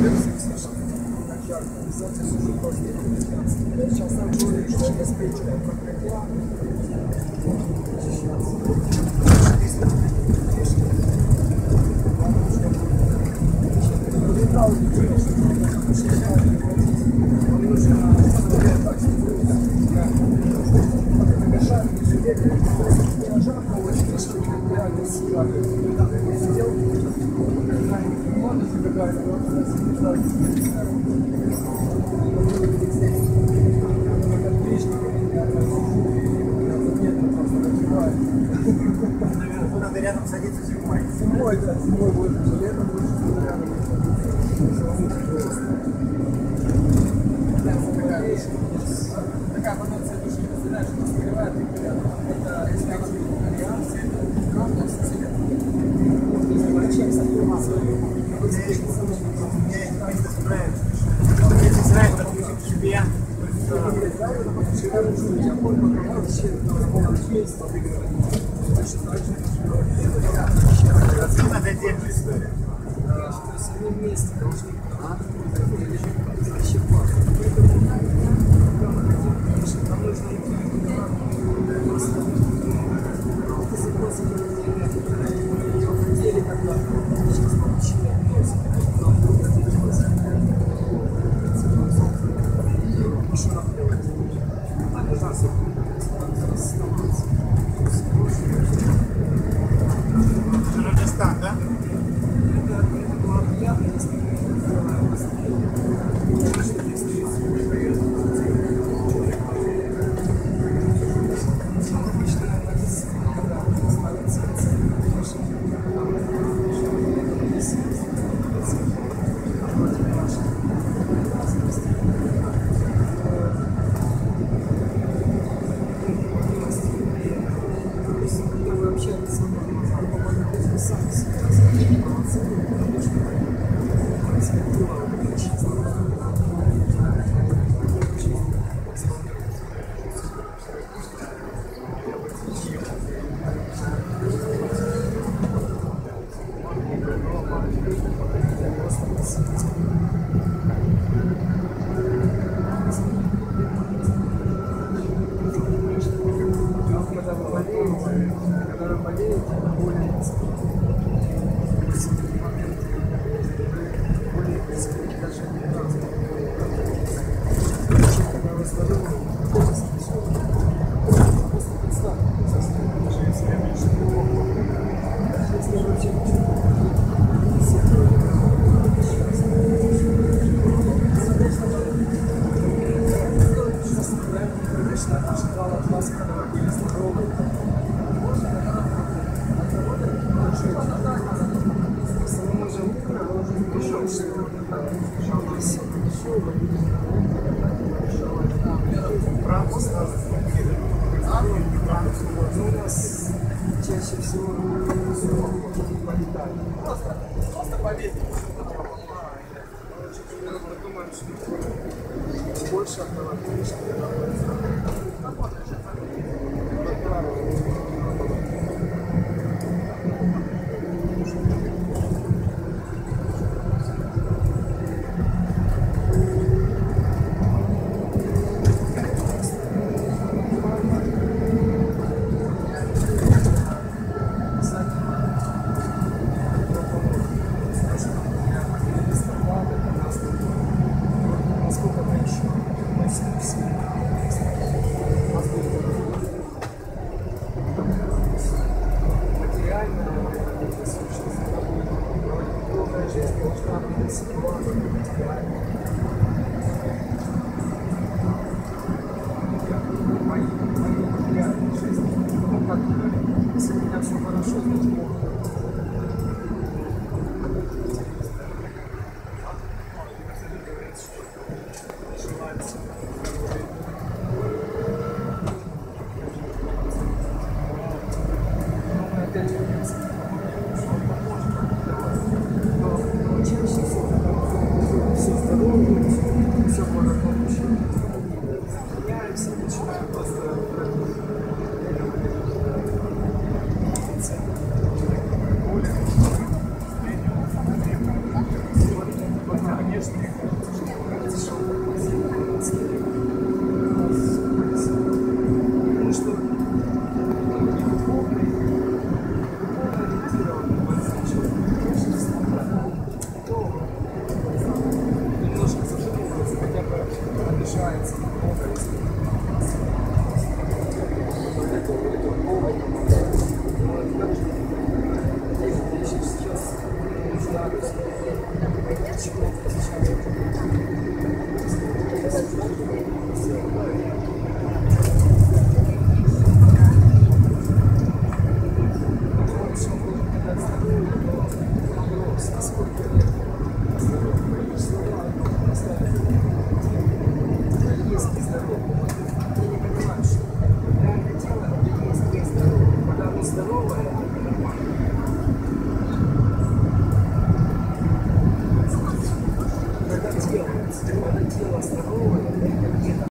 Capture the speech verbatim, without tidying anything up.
Надо рядом садиться зимой. Зимой, да, зимой будет, летом будет рядом. Такая потенция души, ты знаешь, что согревает и порядок. Это если она итальянцы, это правда, если врачей согревать свою. Мне это нравится. Мне нравится, допустим, к себе. Это отдельная история. То есть они вместе должны нам нужно хотели когда сейчас получили машина делать. Раджастан, да? Это было приятно, если мы сделаем быстрее. Когда вы болеете, когда вы болеете, более более близкие даже не раз. Когда вы здоровы, просто представьте, если вы ожидал от вас, когда вы были здоровы. Самому же утро вы уже не пришел, что право сразу. Ну, у нас чаще всего полетали. Просто, просто поверьте. Мы думаем, что больше отдавать, конечно. Если у меня все хорошо, то желается. Но опять вернется. Но чаще всего, когда все здоровы, все хорошо. делается, когда тело здоровое,